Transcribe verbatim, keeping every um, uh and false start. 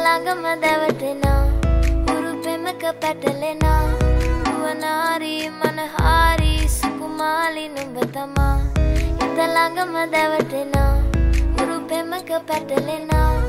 ළඟම දැවටෙනා උරු පෙමක පැටලෙනා නුවනාරි මනහාරි සුකුමාලි නුඹ තමා හිත ළඟම දැවටෙනා උරු පෙමක පැටලෙනා